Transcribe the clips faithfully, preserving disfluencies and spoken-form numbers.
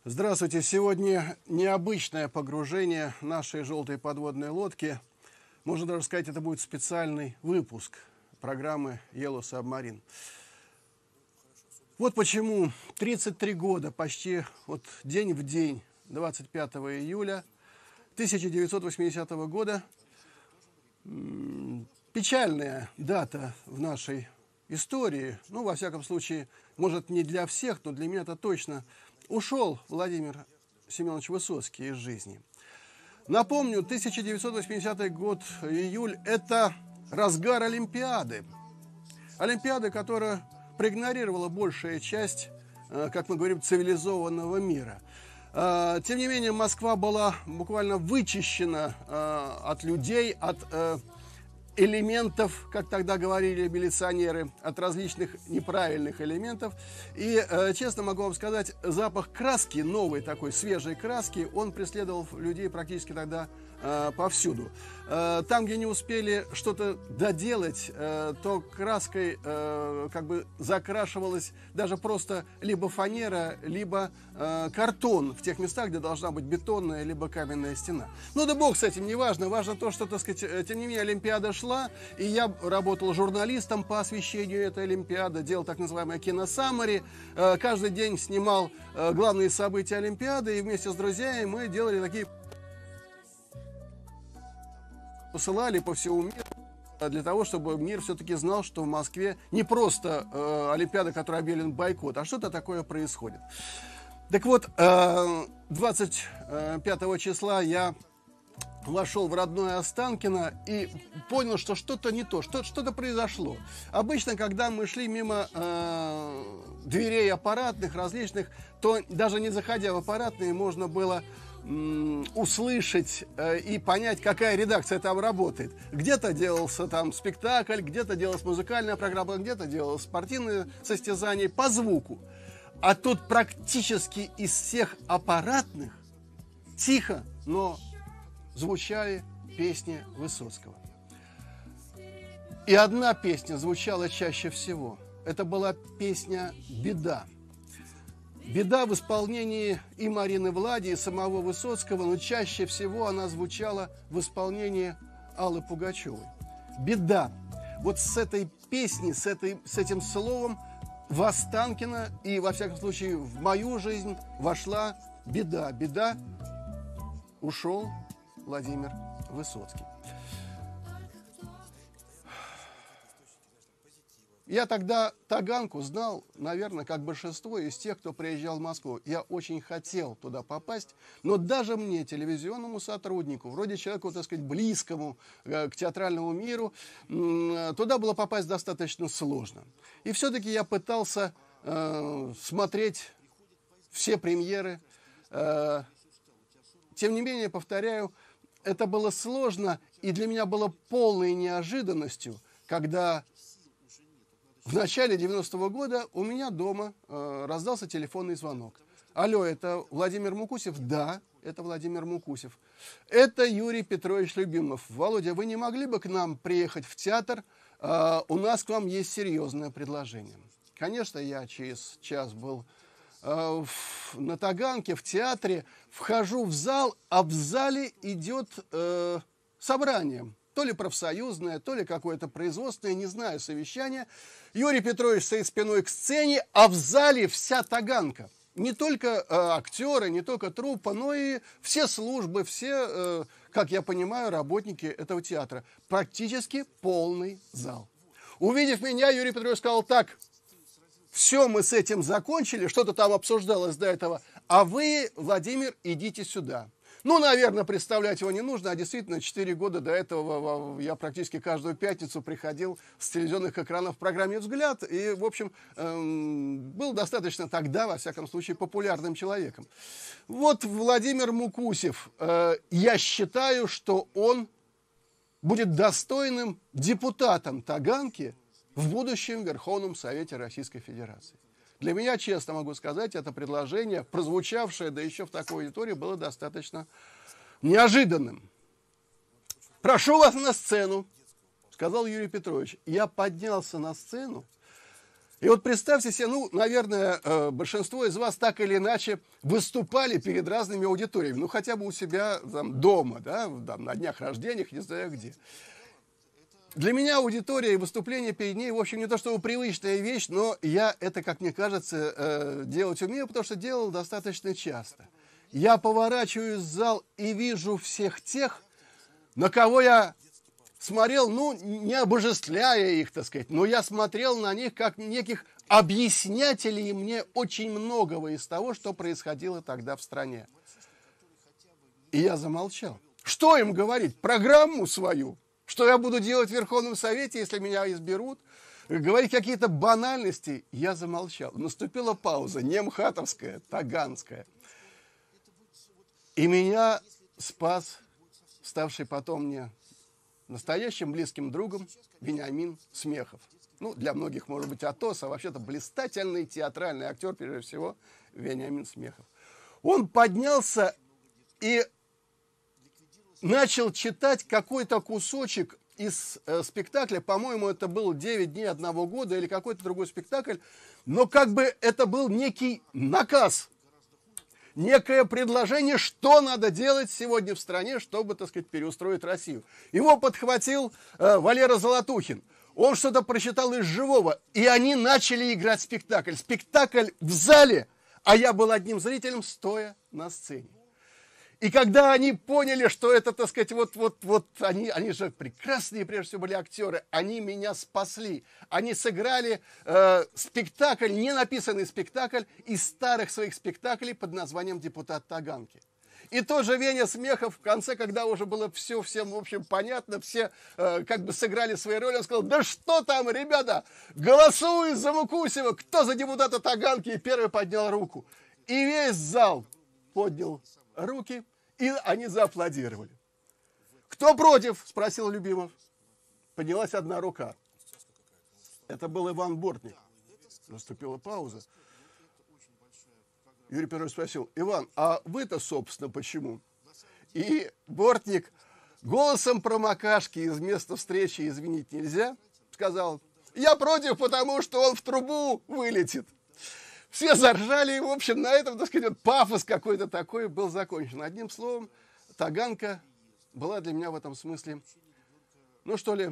Здравствуйте! Сегодня необычное погружение нашей желтой подводной лодки. Можно даже сказать, это будет специальный выпуск программы Yellow Submarine. Вот почему тридцать три года, почти вот день в день, двадцать пятого июля тысяча девятьсот восьмидесятого года, печальная дата в нашей истории, ну, во всяком случае, может, не для всех, но для меня это точно, ушел Владимир Семенович Высоцкий из жизни. Напомню, тысяча девятьсот восьмидесятый год, июль, это разгар Олимпиады. Олимпиады, которая проигнорировала большая часть, как мы говорим, цивилизованного мира. Тем не менее, Москва была буквально вычищена от людей, от элементов, как тогда говорили милиционеры, от различных неправильных элементов. И, э, честно могу вам сказать, запах краски, новой такой свежей краски, он преследовал людей практически тогда э, повсюду. Э, там, где не успели что-то доделать, э, то краской э, как бы закрашивалась даже просто либо фанера, либо э, картон в тех местах, где должна быть бетонная, либо каменная стена. Ну да бог с этим, не важно. Важно то, что, так сказать, тем не менее, Олимпиада шла. И я работал журналистом по освещению этой Олимпиады, делал так называемое киносаммари. Каждый день снимал главные события Олимпиады, и вместе с друзьями мы делали такие... посылали по всему миру, для того, чтобы мир все-таки знал, что в Москве не просто э, Олимпиада, которая объявлен бойкот, а что-то такое происходит. Так вот, э, двадцать пятого числа я вошел в родное Останкино и понял, что что-то не то, что, что-то произошло. Обычно, когда мы шли мимо э, дверей аппаратных различных, то даже не заходя в аппаратные, можно было э, услышать э, и понять, какая редакция там работает. Где-то делался там спектакль, где-то делалась музыкальная программа, где-то делалось спортивное состязание по звуку. А тут практически из всех аппаратных тихо, но звучали песни Высоцкого. И одна песня звучала чаще всего. Это была песня «Беда». «Беда» в исполнении и Марины Влади, и самого Высоцкого, но чаще всего она звучала в исполнении Аллы Пугачевой. «Беда». Вот с этой песней, с, этой, с этим словом в Останкино и, во всяком случае, в мою жизнь вошла беда. Беда, ушел Владимир Высоцкий. Я тогда Таганку знал, наверное, как большинство из тех, кто приезжал в Москву. Я очень хотел туда попасть, но даже мне, телевизионному сотруднику, вроде человеку, так сказать, близкому к театральному миру, туда было попасть достаточно сложно. И все-таки я пытался э, смотреть все премьеры. Э, тем не менее, повторяю, это было сложно, и для меня было полной неожиданностью, когда в начале девяностого года у меня дома э, раздался телефонный звонок. Алло, это Владимир Мукусев? Да, это Владимир Мукусев. Это Юрий Петрович Любимов. Володя, вы не могли бы к нам приехать в театр? Э, у нас к вам есть серьезное предложение. Конечно, я через час был э, в, на Таганке, в театре, вхожу в зал, а в зале идет э, собрание. То ли профсоюзное, то ли какое-то производственное, не знаю, совещание. Юрий Петрович стоит спиной к сцене, а в зале вся Таганка. Не только э, актеры, не только труппа, но и все службы, все, э, как я понимаю, работники этого театра. Практически полный зал. Увидев меня, Юрий Петрович сказал: так, все, мы с этим закончили, что-то там обсуждалось до этого, а вы, Владимир, идите сюда. Ну, наверное, представлять его не нужно, а действительно, четыре года до этого я практически каждую пятницу приходил с телевизионных экранов в программе «Взгляд», и, в общем, эм, был достаточно тогда, во всяком случае, популярным человеком. Вот Владимир Мукусев, э, я считаю, что он будет достойным депутатом Таганки в будущем Верховном Совете Российской Федерации. Для меня, честно могу сказать, это предложение, прозвучавшее, да еще в такой аудитории, было достаточно неожиданным. «Прошу вас на сцену», — сказал Юрий Петрович. Я поднялся на сцену, И вот представьте себе, ну, наверное, э, большинство из вас так или иначе выступали перед разными аудиториями, ну, хотя бы у себя там, дома, да, там, на днях рождения, не знаю где. Для меня аудитория и выступление перед ней, в общем, не то чтобы привычная вещь, но я это, как мне кажется, э, делать умею, потому что делал достаточно часто. Я поворачиваюсь в зал и вижу всех тех, на кого я смотрел, ну, не обожествляя их, так сказать, но я смотрел на них как неких объяснятелей мне очень многого из того, что происходило тогда в стране. И я замолчал. Что им говорить? Программу свою? Что я буду делать в Верховном Совете, если меня изберут? Говорить какие-то банальности? Я замолчал. Наступила пауза, не мхатовская, таганская. И меня спас, ставший потом мне настоящим близким другом, Вениамин Смехов. Ну, для многих, может быть, Атос, а вообще-то блистательный театральный актер, прежде всего, Вениамин Смехов. Он поднялся и начал читать какой-то кусочек из э, спектакля, по-моему, это был «девять дней одного года» или какой-то другой спектакль, но как бы это был некий наказ, некое предложение, что надо делать сегодня в стране, чтобы, так сказать, переустроить Россию. Его подхватил э, Валера Золотухин. Он что-то прочитал из живого, и они начали играть спектакль. Спектакль в зале, а я был одним зрителем, стоя на сцене. И когда они поняли, что это, так сказать, вот, вот, вот, они, они же прекрасные, прежде всего, были актеры, они меня спасли. Они сыграли э, спектакль, не написанный спектакль, из старых своих спектаклей под названием «Депутат Таганки». И тоже Веня Смехов в конце, когда уже было все всем, в общем, понятно, все э, как бы сыграли свои роли, он сказал: да что там, ребята, голосуй за Мукусева, кто за депутата Таганки, и первый поднял руку. И весь зал поднял руки, и они зааплодировали. «Кто против?» – спросил Любимов. Поднялась одна рука. Это был Иван Бортник. Наступила пауза. Юрий Петрович спросил: Иван, а вы-то, собственно, почему? И Бортник голосом промокашки из места встречи «извинить нельзя» сказал: я против, потому что он в трубу вылетит. Все заржали, и, в общем, на этом, так сказать, вот пафос какой-то такой был закончен. Одним словом, Таганка была для меня в этом смысле, ну что ли,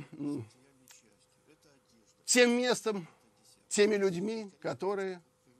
тем местом, теми людьми, которые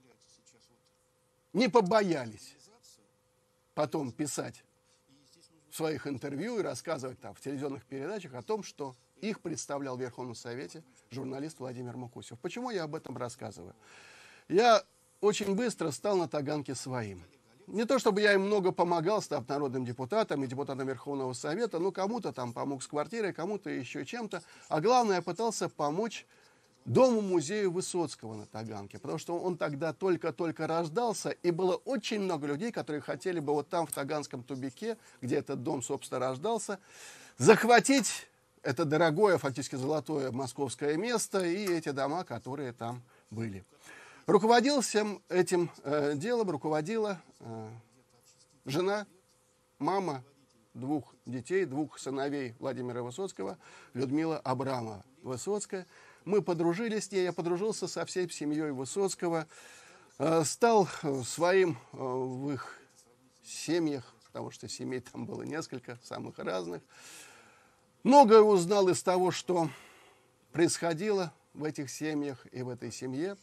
не побоялись потом писать в своих интервью и рассказывать там в телевизионных передачах о том, что их представлял в Верховном Совете журналист Владимир Мукусев. Почему я об этом рассказываю? Я очень быстро стал на Таганке своим. Не то чтобы я им много помогал, став народным депутатом и депутатом Верховного Совета, но кому-то там помог с квартирой, кому-то еще чем-то. А главное, я пытался помочь Дому-музею Высоцкого на Таганке, потому что он тогда только-только рождался, и было очень много людей, которые хотели бы вот там, в Таганском тубике, где этот дом, собственно, рождался, захватить это дорогое, фактически золотое московское место и эти дома, которые там были. Руководил всем этим э, делом, руководила э, жена, мама двух детей, двух сыновей Владимира Высоцкого, Людмила Абрамова Высоцкая. Мы подружились с ней, я подружился со всей семьей Высоцкого, э, стал своим э, в их семьях, потому что семей там было несколько, самых разных. Многое узнал из того, что происходило в этих семьях и в этой семье.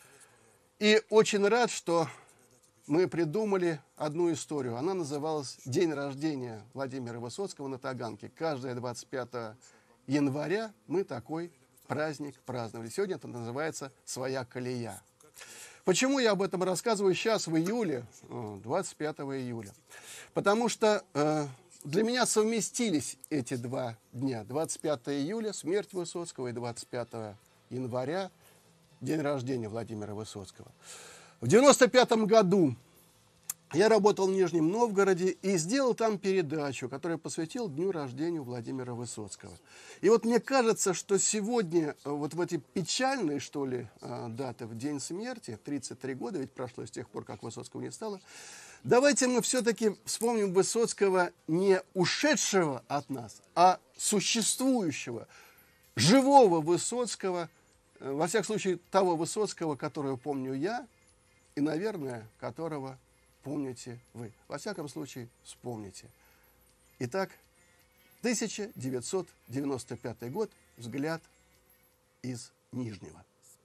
И очень рад, что мы придумали одну историю. Она называлась «День рождения Владимира Высоцкого на Таганке». Каждое двадцать пятое января мы такой праздник праздновали. Сегодня это называется «Своя колея». Почему я об этом рассказываю сейчас, в июле, двадцать пятого июля? Потому что э, для меня совместились эти два дня. двадцать пятого июля – смерть Высоцкого, и двадцать пятого января – день рождения Владимира Высоцкого. В девяносто пятом году я работал в Нижнем Новгороде и сделал там передачу, которую посвятил дню рождения Владимира Высоцкого. И вот мне кажется, что сегодня, вот в эти печальные, что ли, даты, в день смерти, тридцать три года, ведь прошло с тех пор, как Высоцкого не стало, давайте мы все-таки вспомним Высоцкого не ушедшего от нас, а существующего, живого Высоцкого, во всяком случае, того Высоцкого, которого помню я, и, наверное, которого помните вы. Во всяком случае, вспомните. Итак, тысяча девятьсот девяносто пятый год. Взгляд из Нижнего.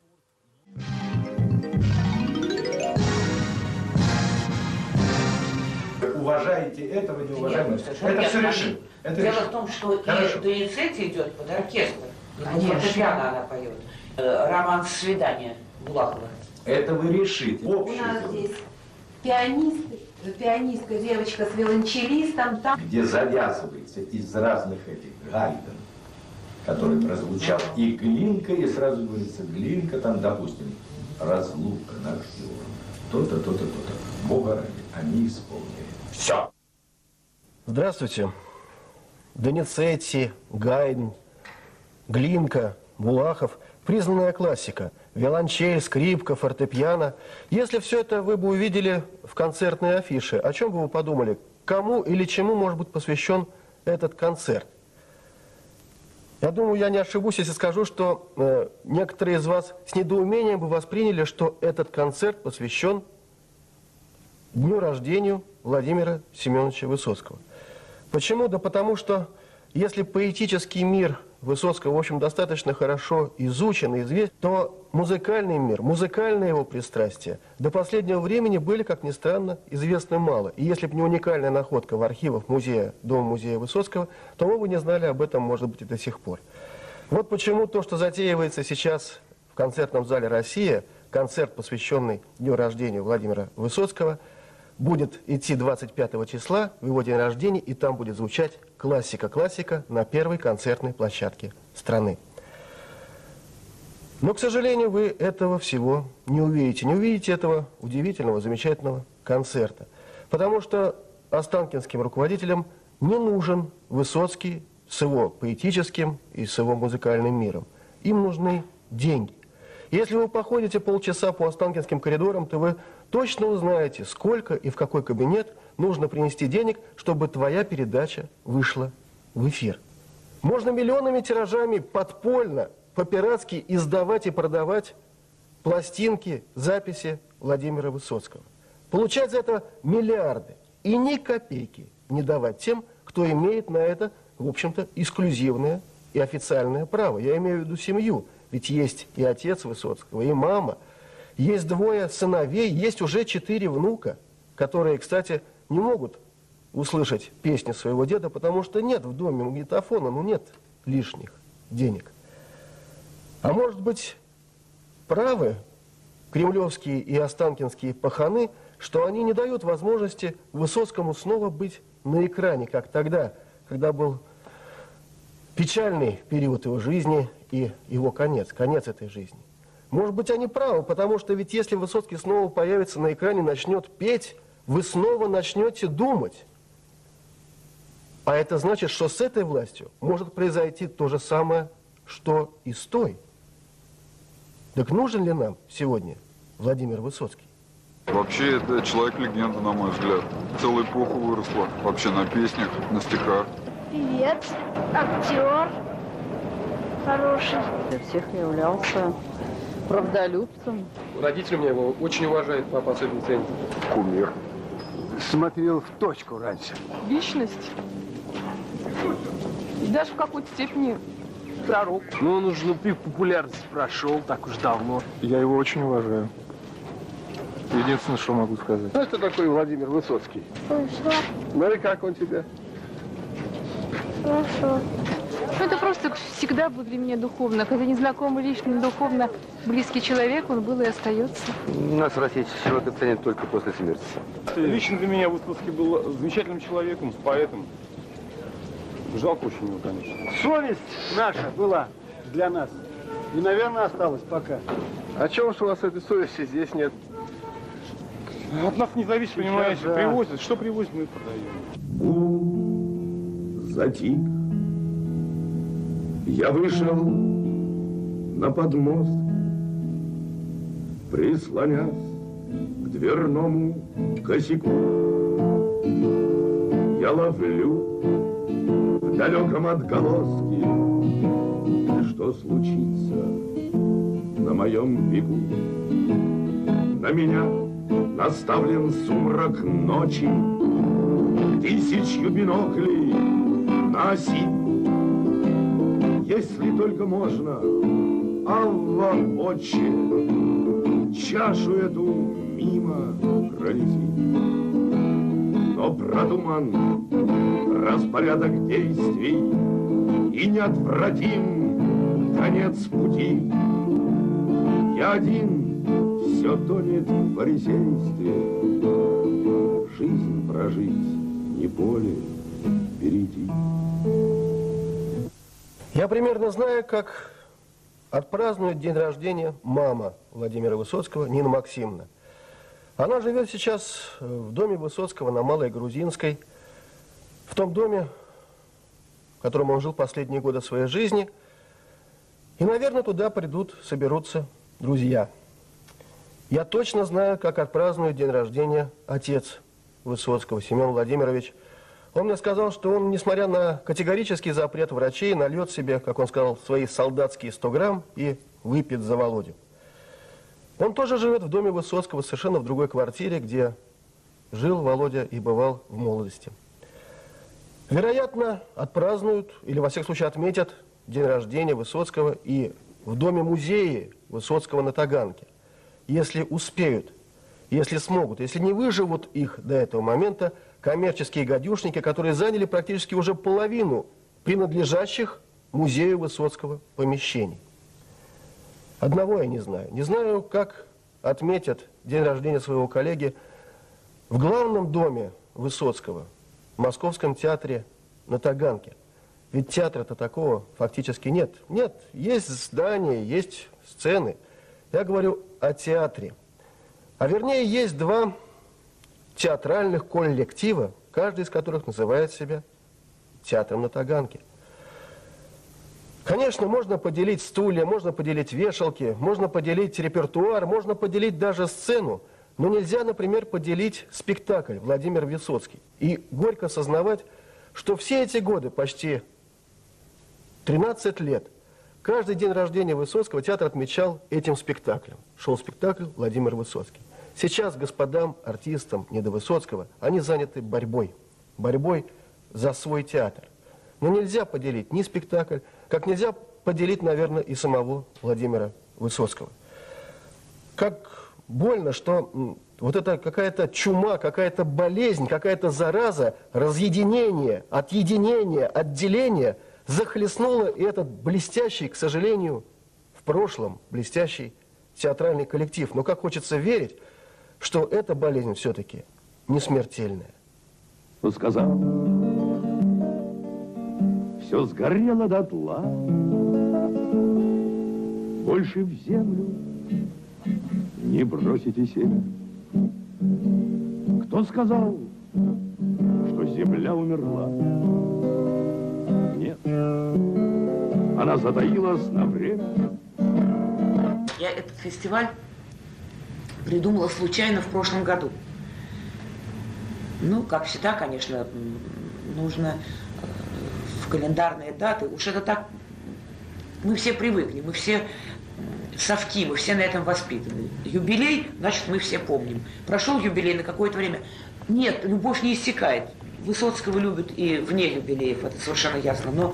Уважаете этого, не уважаете. Нет, это нет, все нет. решим. Это Дело решим. в том, что Доницетти идет под оркестр. И под Конечно. фортепиано она поет. Э, Роман «Свидание» Булахова. Это вы решите. У нас здесь пианисты, пианистка, девочка с виолончелистом, там. Где завязывается из разных этих гайден, который прозвучал, и Глинка, и сразу говорится, Глинка, там, допустим, разлука наш ждет. То-то, то-то, то-то. Бога ради, они исполнили. Все. Здравствуйте. Доницетти, Гайдн, Глинка, Булахов – признанная классика. Виолончель, скрипка, фортепиано. Если все это вы бы увидели в концертной афише, о чем бы вы подумали? Кому или чему может быть посвящен этот концерт? Я думаю, я не ошибусь, если скажу, что э, некоторые из вас с недоумением бы восприняли, что этот концерт посвящен дню рождения Владимира Семеновича Высоцкого. Почему? Да потому что, если поэтический мир Высоцкого, в общем, достаточно хорошо изучен и известен, то музыкальный мир, музыкальные его пристрастия до последнего времени были, как ни странно, известны мало. И если бы не уникальная находка в архивах музея, Дома-музея Высоцкого, то мы бы не знали об этом, может быть, и до сих пор. Вот почему то, что затеивается сейчас в концертном зале «Россия», концерт, посвященный дню рождения Владимира Высоцкого, будет идти двадцать пятого числа, в его день рождения, и там будет звучать классика-классика на первой концертной площадке страны. Но, к сожалению, вы этого всего не увидите. Не увидите этого удивительного, замечательного концерта. Потому что останкинским руководителям не нужен Высоцкий с его поэтическим и с его музыкальным миром. Им нужны деньги. Если вы походите полчаса по Останкинским коридорам, то вы точно узнаете, сколько и в какой кабинет нужно принести денег, чтобы твоя передача вышла в эфир. Можно миллионами тиражами подпольно, по-пиратски издавать и продавать пластинки, записи Владимира Высоцкого. Получать за это миллиарды и ни копейки не давать тем, кто имеет на это, в общем-то, эксклюзивное и официальное право. Я имею в виду семью. Ведь есть и отец Высоцкого, и мама, есть двое сыновей, есть уже четыре внука, которые, кстати, не могут услышать песни своего деда, потому что нет в доме магнитофона, ну нет лишних денег. А может быть, правы кремлевские и останкинские паханы, что они не дают возможности Высоцкому снова быть на экране, как тогда, когда был печальный период его жизни и его конец, конец этой жизни. Может быть, они правы, потому что ведь если Высоцкий снова появится на экране, начнет петь, вы снова начнете думать. А это значит, что с этой властью может произойти то же самое, что и с той. Так нужен ли нам сегодня Владимир Высоцкий? Вообще, это человек-легенда, на мой взгляд. Целая эпоха выросла вообще на песнях, на стихах. Привет, актер хороший. Для всех являлся правдолюбцем. Родители меня его очень уважают, папа особенно ценит. Кумир. Смотрел в точку раньше. Личность. И даже в какой-то степени пророк. Ну, он уже, ну, пик популярности прошел так уж давно. Я его очень уважаю. Единственное, что могу сказать. Знаешь, кто такой Владимир Высоцкий? Хорошо. Ну и как он тебе? Хорошо. Ну, это просто всегда был для меня духовно. Когда незнакомый лично, духовно близкий человек, он был и остается. Нас в России человека ценят только после смерти. Лично для меня Высоцкий был замечательным человеком, поэтом. Жалко очень его, конечно. Совесть наша была для нас. И, наверное, осталась пока. А чего ж у вас этой совести здесь нет? От нас не зависит, Сейчас, понимаете, да. привозят. Что привозят, мы продаем. Затих. Я вышел на подмост, прислонясь к дверному косяку. Я ловлю в далеком отголоске, что случится моем веку. На меня наставлен сумрак ночи, тысячью биноклей на оси. Если только можно, Авва, отче, чашу эту мимо пронеси. Но продуман распорядок действий, и неотвратим конец пути. Я один, все тонет в фарисействе. Жизнь прожить, не поле перейти. Я примерно знаю, как отпразднует день рождения мама Владимира Высоцкого, Нина Максимовна. Она живет сейчас в доме Высоцкого на Малой Грузинской, в том доме, в котором он жил последние годы своей жизни. И, наверное, туда придут, соберутся друзья. Я точно знаю, как отпразднует день рождения отец Высоцкого, Семен Владимирович. Он мне сказал, что он, несмотря на категорический запрет врачей, нальет себе, как он сказал, свои солдатские сто грамм и выпьет за Володю. Он тоже живет в доме Высоцкого, совершенно в другой квартире, где жил Володя и бывал в молодости. Вероятно, отпразднуют, или во всяком случае отметят день рождения Высоцкого и в доме-музее Высоцкого на Таганке. Если успеют, если смогут, если не выживут их до этого момента, коммерческие гадюшники, которые заняли практически уже половину принадлежащих музею Высоцкого помещений. Одного я не знаю. Не знаю, как отметят день рождения своего коллеги в главном доме Высоцкого, в Московском театре на Таганке. Ведь театра-то такого фактически нет. Нет, есть здания, есть сцены. Я говорю о театре. А вернее, есть два театральных коллектива, каждый из которых называет себя театром на Таганке. Конечно, можно поделить стулья, можно поделить вешалки, можно поделить репертуар, можно поделить даже сцену, но нельзя, например, поделить спектакль «Владимир Высоцкий». И горько сознавать, что все эти годы, почти тринадцать лет, каждый день рождения Высоцкого театр отмечал этим спектаклем. Шел спектакль «Владимир Высоцкий». Сейчас господам, артистам не до Высоцкого, они заняты борьбой, борьбой за свой театр. Но нельзя поделить ни спектакль, как нельзя поделить, наверное, и самого Владимира Высоцкого. Как больно, что вот это какая-то чума, какая-то болезнь, какая-то зараза, разъединение, отъединение, отделение захлестнуло и этот блестящий, к сожалению, в прошлом блестящий театральный коллектив. Но как хочется верить, что эта болезнь все-таки не смертельная. Он сказал, все сгорело дотла, больше в землю не бросите семя. Кто сказал, что земля умерла? Нет, она затаилась на время. Я этот фестиваль придумала случайно в прошлом году. Ну, как всегда, конечно, нужно в календарные даты. Уж это так, мы все привыкли, мы все совки, мы все на этом воспитаны. Юбилей, значит, мы все помним. Прошел юбилей на какое-то время. Нет, любовь не иссякает. Высоцкого любят и вне юбилеев, это совершенно ясно. Но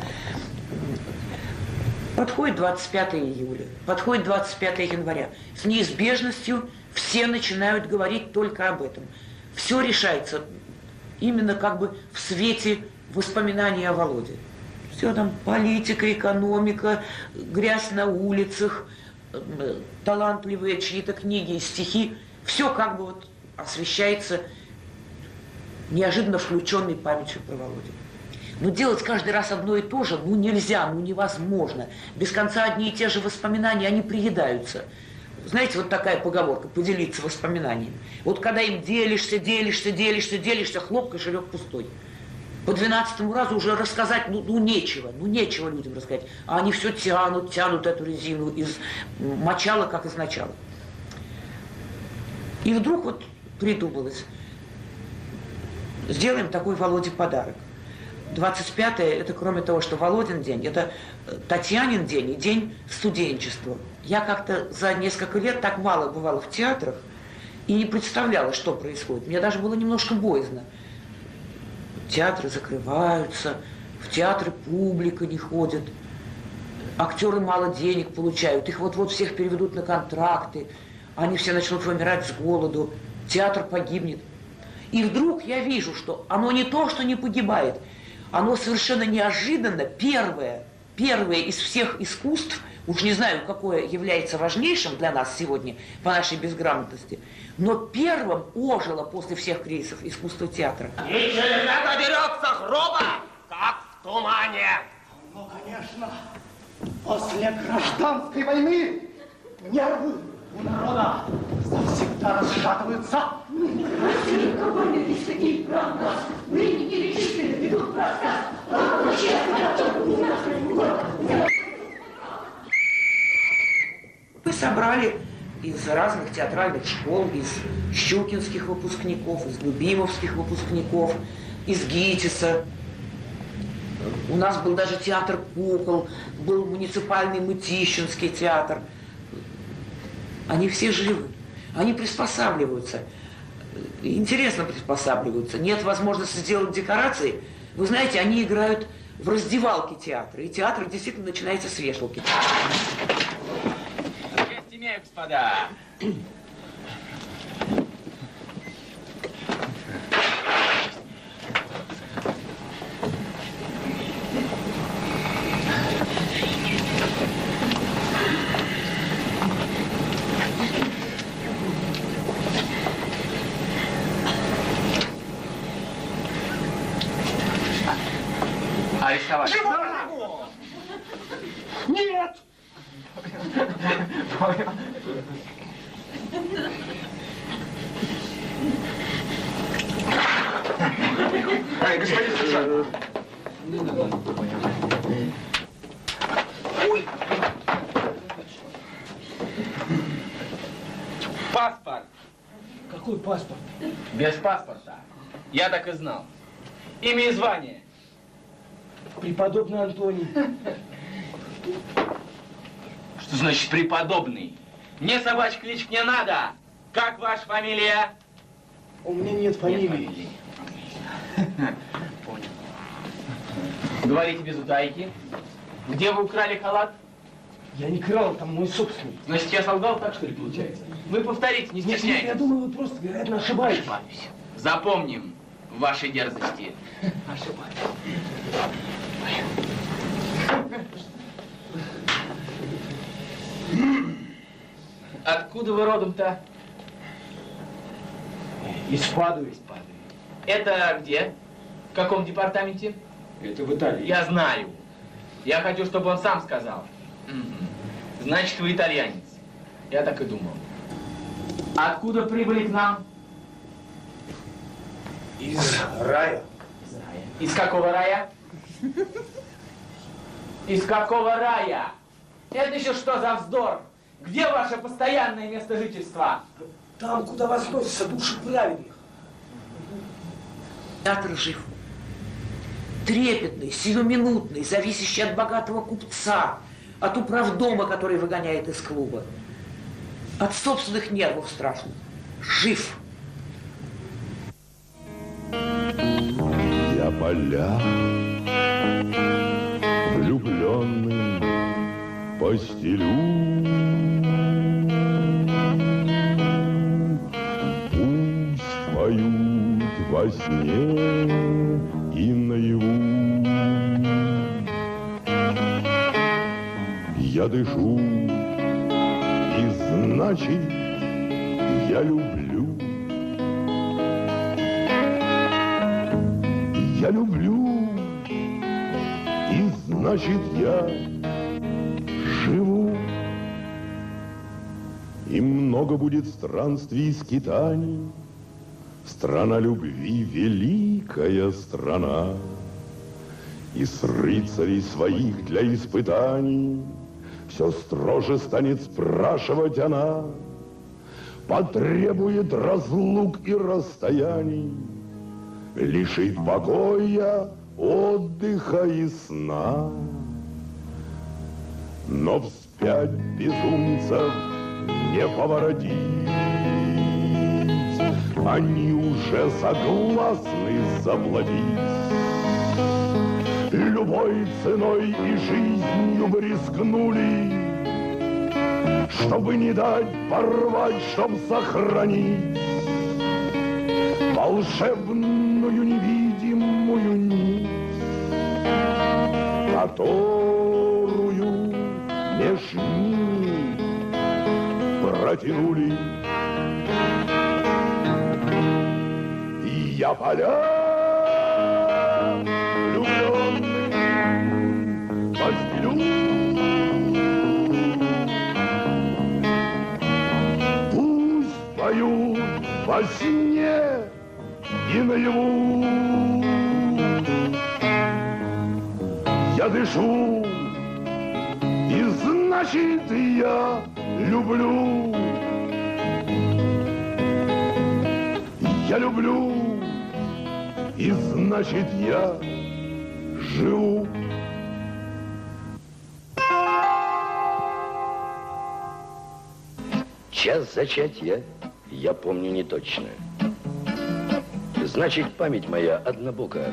подходит двадцать пятое июля, подходит двадцать пятое января. С неизбежностью все начинают говорить только об этом. Все решается именно как бы в свете воспоминаний о Володе. Все там политика, экономика, грязь на улицах, талантливые чьи-то книги, стихи. Все как бы вот освещается неожиданно включенной памятью про Володю. Но делать каждый раз одно и то же, ну нельзя, ну невозможно. Без конца одни и те же воспоминания, они приедаются. Знаете, вот такая поговорка, поделиться воспоминаниями. Вот когда им делишься, делишься, делишься, делишься, хлоп, кошелек пустой. По двенадцатому разу уже рассказать, ну, ну нечего, ну нечего людям рассказать. А они все тянут, тянут эту резину из мочала, как из начала. И вдруг вот придумалось, сделаем такой Володе подарок. двадцать пятое, это кроме того, что Володин день, это Татьянин день и день студенчества. Я как-то за несколько лет так мало бывала в театрах и не представляла, что происходит. Мне даже было немножко боязно. Театры закрываются, в театры публика не ходит, актеры мало денег получают, их вот-вот всех переведут на контракты, они все начнут вымирать с голоду, театр погибнет. И вдруг я вижу, что оно не то, что не погибает, оно совершенно неожиданно первое, первое из всех искусств, уж не знаю, какое является важнейшим для нас сегодня по нашей безграмотности, но первым ожило после всех кризисов искусство театра. И человека берется грубо, как в тумане. Ну, конечно, после гражданской войны нервы у народа завсегда расшатываются. Мы не просили кого-нибудь вести правда. Мы не решили ведут правда. Мы собрали из разных театральных школ, из щукинских выпускников, из любимовских выпускников, из ГИТИСа. У нас был даже театр кукол, был муниципальный Мытищинский театр. Они все живы, они приспосабливаются. Интересно приспосабливаются. Нет возможности сделать декорации. Вы знаете, они играют в раздевалке театра. И театр действительно начинается с вешалки. Господа. Арестовать. Нет! Ай, господин сержант. Ой. Паспорт. Какой паспорт? Без паспорта. Я так и знал. Имя и звание. Преподобный Антоний. Что значит преподобный? Мне собачий кличек не надо. Как ваша фамилия? У меня нет фамилии. Нет фамилии. Понял. Говорите без утайки. Где вы украли халат? Я не крал, там мой собственный. Значит, я солгал, так что ли получается? Вы повторите, не стесняйтесь. Нет, нет, я думаю, вы просто, вероятно, ошибаетесь. Ошибаюсь. Запомним ваши дерзости. Ошибаюсь. Откуда вы родом-то? Из Падуи. Из Падуи. Это где? В каком департаменте? Это в Италии. Я знаю. Я хочу, чтобы он сам сказал. Угу. Значит, вы итальянец. Я так и думал. Откуда прибыли к нам? Из рая. Из рая. Из какого рая? Из какого рая? Это еще что за вздор? Где ваше постоянное место жительства? Там, куда возносятся души праведных. Театр жив. Трепетный, сиюминутный, зависящий от богатого купца, от управдома, который выгоняет из клуба, от собственных нервов страшных. Жив. Я поля влюбленным постелю. Пусть поют во сне и наяву. Я дышу, и значит, я люблю. Я люблю, и значит, я живу. И много будет странствий и скитаний. Страна любви, великая страна. И с рыцарей своих для испытаний все строже станет спрашивать она. Потребует разлук и расстояний, лишит покоя, отдыха и сна. но вспять безумцев не поворотить. Они уже согласны завладеть любой ценой и жизнью бы рискнули, чтобы не дать порвать, чтоб сохранить волшебную невидимую нить, которую меж ними протянули. И я поля влюбленных постелю, пусть поют во сне и наяву. Я дышу, и значит я люблю. Я люблю, и значит я живу. Час зачатия я помню не точно. Значит, память моя однобокая.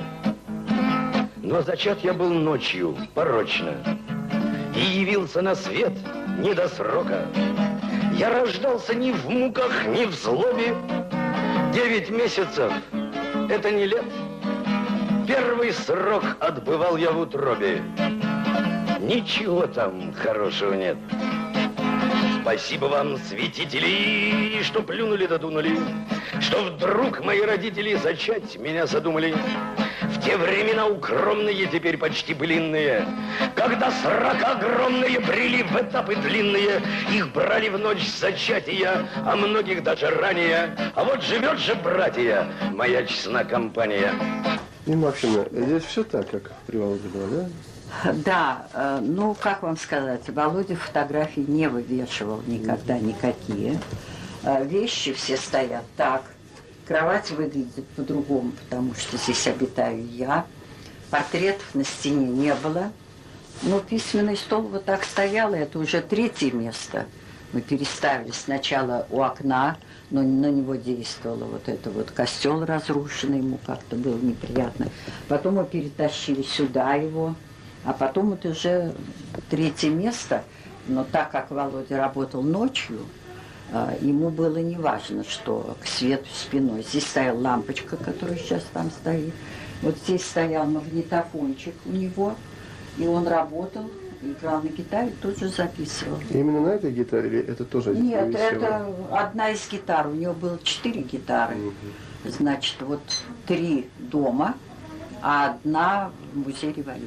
Но зачат я был ночью, порочно, и явился на свет не до срока. Я рождался ни в муках, ни в злобе. Девять месяцев — это не лет. Первый срок отбывал я в утробе. Ничего там хорошего нет. Спасибо вам, святители, что плюнули да дунули, что вдруг мои родители зачать меня задумали. В те времена укромные, теперь почти былинные, когда срока огромные брели в этапы длинные, их брали в ночь зачатия, а многих даже ранее. А вот живет же, братья, моя честна компания. Нина Максимовна, здесь все так, как при Володе было, да? Да, ну, как вам сказать, Володя фотографий не вывешивал никогда никакие. Вещи все стоят так. Кровать выглядит по-другому, потому что здесь обитаю я. Портретов на стене не было. Но письменный стол вот так стоял, и это уже третье место. Мы переставили сначала у окна, но на него действовало вот это вот костел разрушенный, ему как-то было неприятно. Потом мы перетащили сюда его. А потом это уже третье место, но так как Володя работал ночью, ему было не важно, что к свету спиной. Здесь стояла лампочка, которая сейчас там стоит. Вот здесь стоял магнитофончик у него, и он работал, играл на гитаре, тут же записывал. И именно на этой гитаре или это тоже? Нет, висело? это одна из гитар. У него было четыре гитары. Угу. Значит, вот три дома, а одна в Музее революции.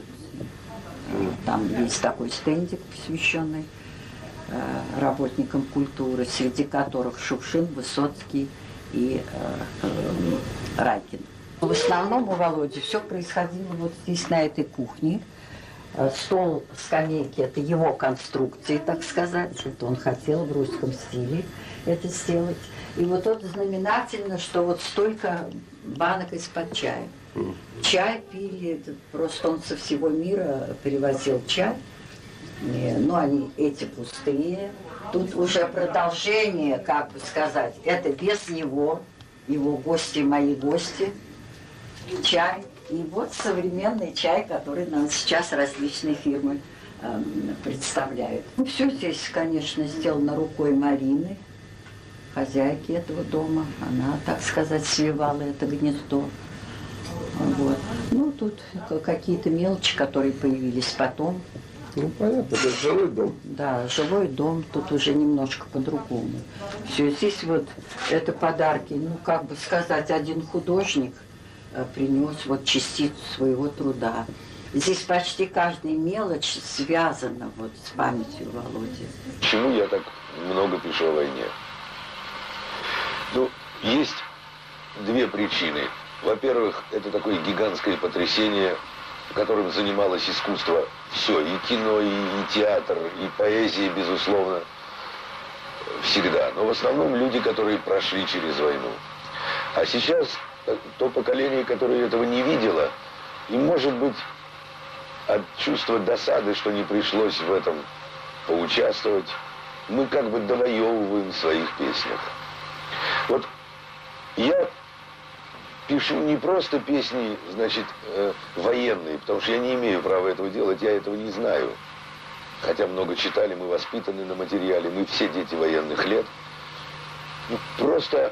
Там есть такой стендик, посвященный э, работникам культуры, среди которых Шукшин, Высоцкий и э, э, Райкин. В основном у Володи все происходило вот здесь, на этой кухне. Стол, скамейки – это его конструкции, так сказать. Это он хотел в русском стиле это сделать. И вот это знаменательно, что вот столько банок из-под чая. Чай пили, просто он со всего мира привозил чай. Ну, они эти пустые. Тут уже продолжение, как бы сказать, это без него, его гости, мои гости, чай. И вот современный чай, который нам сейчас различные фирмы э, представляют. Ну, все здесь, конечно, сделано рукой Марины, хозяйки этого дома. Она, так сказать, свивала это гнездо. Вот. Ну, тут какие-то мелочи, которые появились потом. Ну, понятно, это жилой дом. Да, жилой дом, тут уже немножко по-другому. Все, здесь вот это подарки, ну, как бы сказать, один художник принес вот частицу своего труда. Здесь почти каждая мелочь связана вот с памятью Володи. Почему я так много пишу о войне? Ну, есть две причины. Во-первых, это такое гигантское потрясение, которым занималось искусство. Все, и кино, и, и театр, и поэзия, безусловно, всегда. Но в основном люди, которые прошли через войну. А сейчас то поколение, которое этого не видело, им, может быть, от чувства досады, что не пришлось в этом поучаствовать. Мы как бы довоевываем в своих песнях. Вот я пишу не просто песни, значит, э, военные, потому что я не имею права этого делать, я этого не знаю. Хотя много читали, мы воспитаны на материале, мы все дети военных лет. Просто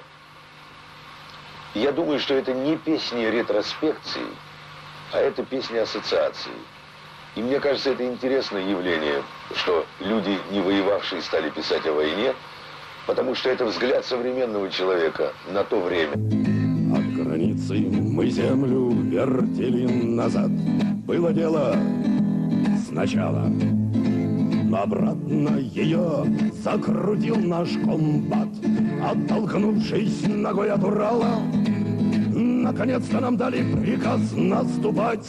я думаю, что это не песни ретроспекции, а это песни ассоциации. И мне кажется, это интересное явление, что люди, не воевавшие, стали писать о войне, потому что это взгляд современного человека на то время. От границы мы землю вертели назад. Было дело сначала, но обратно ее закрутил наш комбат. Оттолкнувшись ногой от Урала, наконец-то нам дали приказ наступать,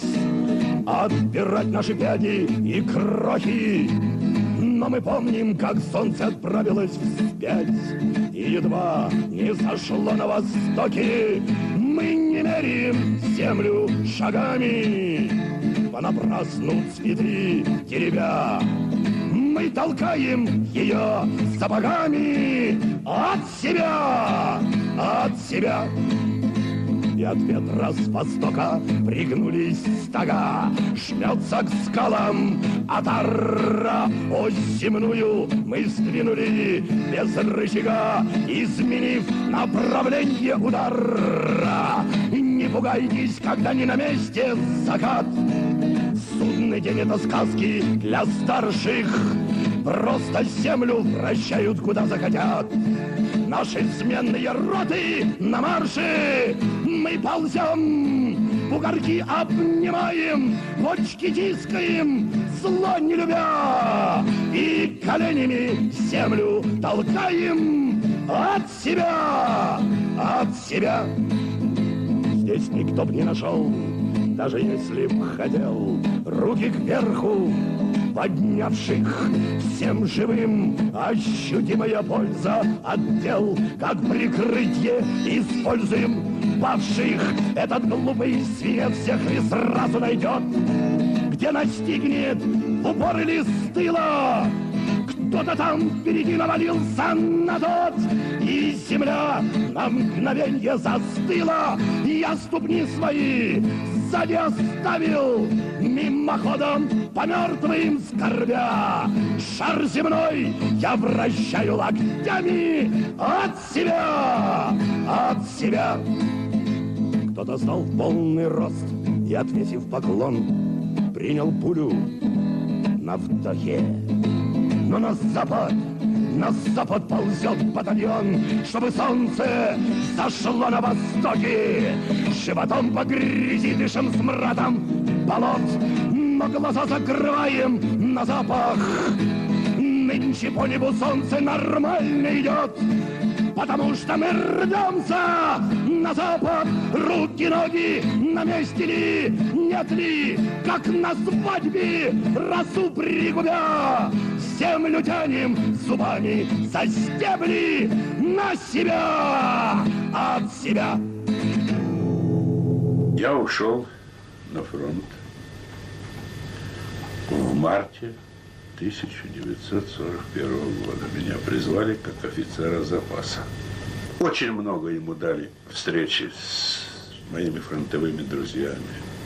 отбирать наши пяди и крохи. Но мы помним, как солнце отправилось вспять, и едва не зашло на востоке. Мы не меряем землю шагами, понапрасну цветы теребя. Мы толкаем ее сапогами от себя, от себя. И от ветра с востока пригнулись стога, жмется к скалам отара. Ось земную мы сдвинули без рычага, изменив направление удара. Не пугайтесь, когда не на месте закат. Судный день — это сказки для старших, просто землю вращают куда захотят. Наши сменные роты на марше, мы ползем, бугорки обнимаем, почки тискаем, зло не любя, и коленями землю толкаем от себя, от себя. Здесь никто б не нашел, даже если б хотел, руки кверху поднявших. Всем живым ощутимая польза от дел, как прикрытие используем павших. Этот глупый свет всех и сразу найдет, где настигнет в упор или с тыла. Кто-то там впереди навалился на тот, и земля на мгновенье застыла. Я ступни свои сзади оставил, мимоходом по мертвым скорбя. Шар земной я вращаю локтями от себя, от себя. Кто-то стал в полный рост и, отвесив поклон, принял пулю на вдохе. Но на запад, на запад ползет батальон, чтобы солнце зашло на востоке. Животом по грязи дышим смрадом болот, но глаза закрываем на запах. Нынче по небу солнце нормально идет, потому что мы рвемся на запад. Руки, ноги на месте ли, нет ли, как на свадьбе, росу пригубя. Землю тянем зубами за стебли на себя, от себя. Я ушел на фронт в марте тысяча девятьсот сорок первого года. Меня призвали как офицера запаса. Очень много ему дали встречи с моими фронтовыми друзьями.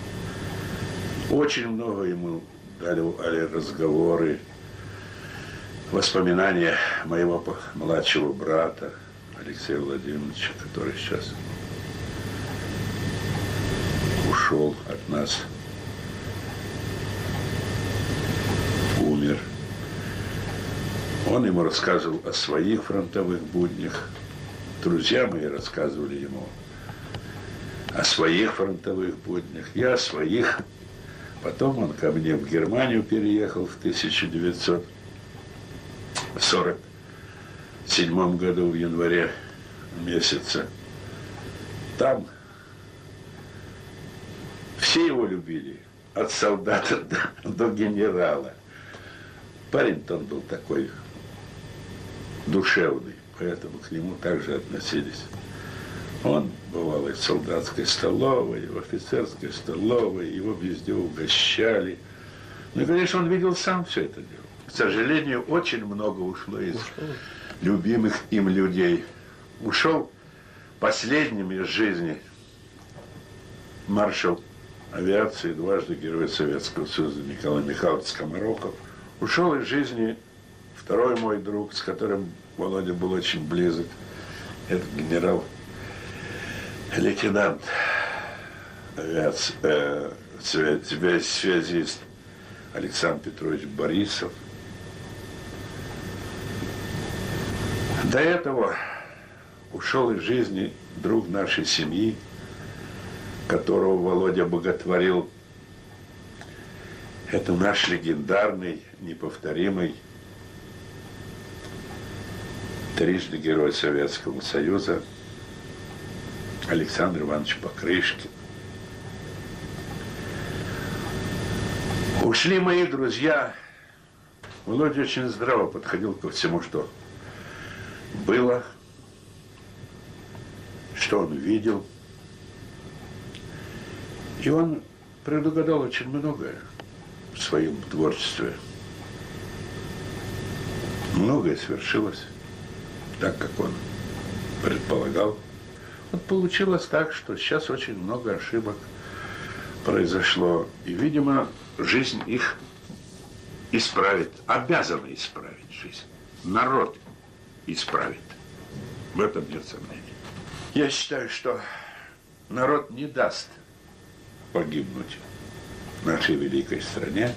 Очень много ему дали разговоры, воспоминания моего младшего брата Алексея Владимировича, который сейчас ушел от нас, умер. Он ему рассказывал о своих фронтовых буднях. Друзья мои рассказывали ему о своих фронтовых буднях. Я о своих. Потом он ко мне в Германию переехал в тысяча девятьсот сорок седьмом году в январе месяце. Там все его любили, от солдата до, до генерала. Парень-то он был такой душевный, поэтому к нему также относились. Он бывал и в солдатской столовой, и в офицерской столовой, его везде угощали. Ну и, конечно, он видел сам все это дело. К сожалению, очень много ушло из любимых им людей. Ушел последним из жизни маршал авиации, дважды Герой Советского Союза Николай Михайлович Скоморохов. Ушел из жизни второй мой друг, с которым Володя был очень близок. Это генерал-лейтенант авиации, э, связь, связист Александр Петрович Борисов. До этого ушел из жизни друг нашей семьи, которого Володя боготворил. Это наш легендарный, неповторимый, трижды Герой Советского Союза Александр Иванович Покрышкин. Ушли мои друзья. Володя очень здраво подходил ко всему, что было, что он видел. И он предугадал очень многое в своем творчестве. Многое свершилось так, как он предполагал. Вот получилось так, что сейчас очень много ошибок произошло. И, видимо, жизнь их исправит, обязана исправить жизнь. Народ исправит. В этом нет сомнений. Я считаю, что народ не даст погибнуть нашей великой стране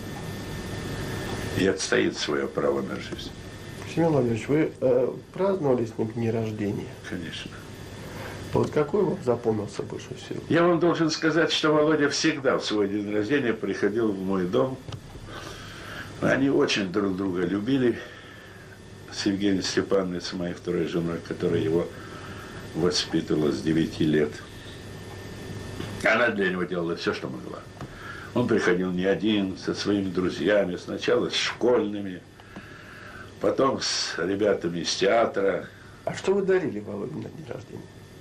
и отстоит свое право на жизнь. Семен Владимирович, вы э, праздновали с ним дни рождения? Конечно. Вот какой вам запомнился больше всего? Я вам должен сказать, что Володя всегда в свой день рождения приходил в мой дом. Они очень друг друга любили. С Евгенией Степановной, с моей второй женой, которая его воспитывала с девяти лет. Она для него делала все, что могла. Он приходил не один, со своими друзьями, сначала с школьными, потом с ребятами из театра. А что вы дарили Володе на день рождения?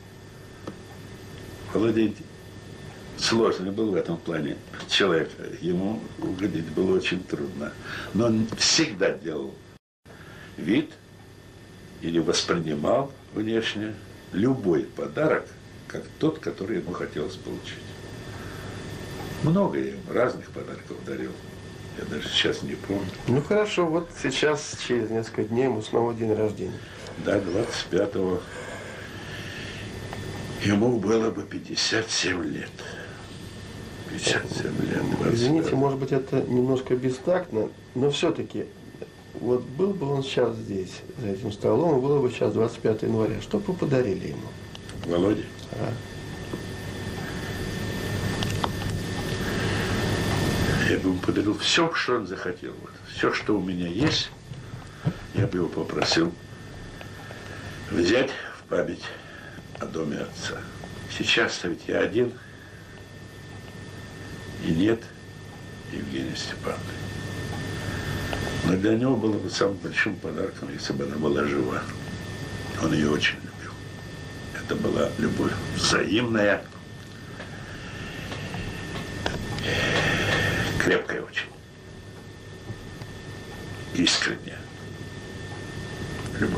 Володя сложный был в этом плане человек. Ему угодить было очень трудно. Но он всегда делал вид или воспринимал внешне любой подарок, как тот, который ему хотелось получить. Много я ему разных подарков дарил. Я даже сейчас не помню. Ну хорошо, вот сейчас, через несколько дней, ему снова день рождения. Да, двадцать пятого. Ему было бы пятьдесят семь лет. пятьдесят семь лет. Извините, может быть, это немножко бестактно, но все-таки, вот был бы он сейчас здесь, за этим столом, было бы сейчас двадцать пятое января. Что бы вы подарили ему? Володя? А? Я бы ему подарил все, что он захотел. Вот. Все, что у меня есть, я бы его попросил взять в память о доме отца. Сейчас-то ведь я один, и нет Евгении Степановны. Но для него было бы самым большим подарком, если бы она была жива. Он ее очень любил. Это была любовь взаимная, крепкая очень, искренняя любовь.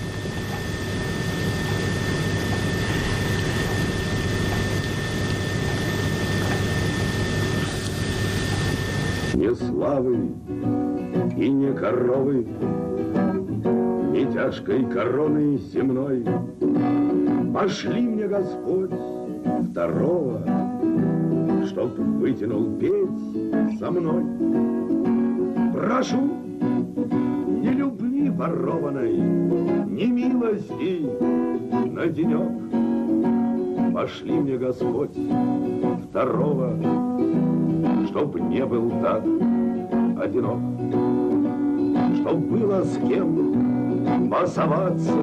Не славы и не коровы, ни тяжкой короны земной. Пошли мне, Господь, второго, чтоб вытянул петь со мной. Прошу, не любви ворованной, не милости на денек. Пошли мне, Господь, второго, чтоб не был так одинок, чтоб было с кем басоваться,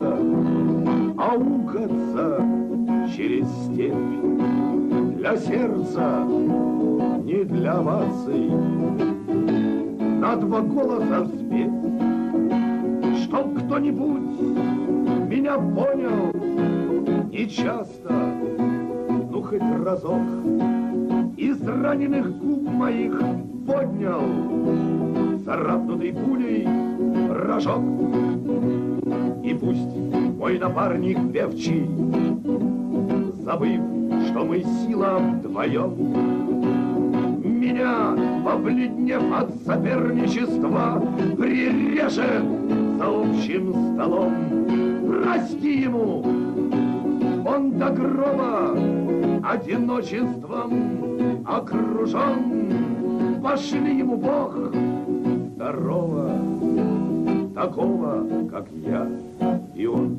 аукаться через степь. Для сердца, не для оваций, на два голоса спеть, чтоб кто-нибудь меня понял не часто, ну хоть разок, из раненых губ моих поднял царапнутый пулей рожок. И пусть мой напарник певчий, забыв, что мы сила вдвоем, меня, побледнев от соперничества, прирежет за общим столом. Прости ему, он до гроба одиночеством окружен. Пошли ему Бог здорового, такого, как я и он.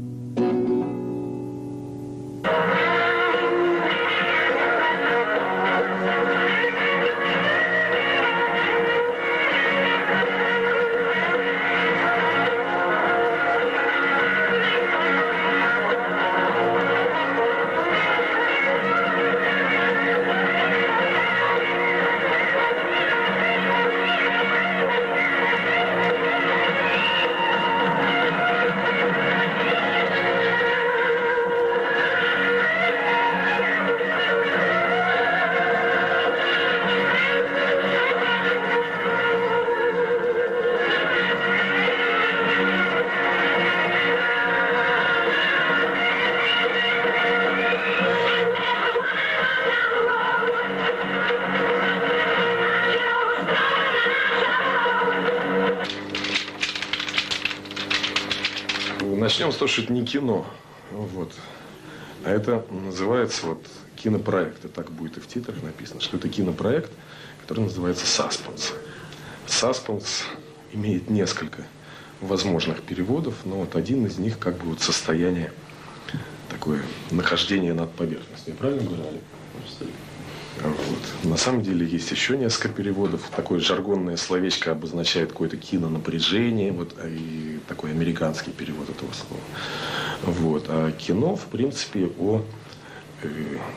Начнем с того, что это не кино, вот, а это называется вот кинопроект, и так будет и в титрах написано, что это кинопроект, который называется «Саспенс». «Саспенс» имеет несколько возможных переводов, но вот один из них как бы вот состояние, такое нахождение над поверхностью. Я правильно говорю, Олег? Вот. На самом деле есть еще несколько переводов. Такое жаргонное словечко обозначает какое-то кинонапряжение, вот, и такой американский перевод этого слова. Вот. А кино, в принципе, о, э,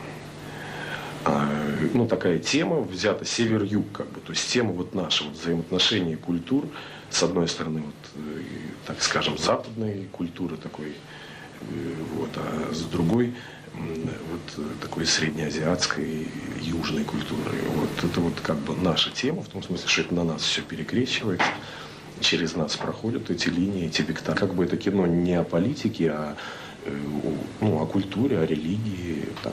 а, ну, такая тема взята север-юг, как бы, то есть тема вот нашего вот, взаимоотношений культур, с одной стороны, вот, э, так скажем, западной культуры такой, э, вот, а с другой вот такой среднеазиатской, южной культуры. Вот это вот как бы наша тема, в том смысле, что это на нас все перекрещивается, через нас проходят эти линии, эти вектора. Как бы это кино не о политике, а ну, о культуре, о религии, там,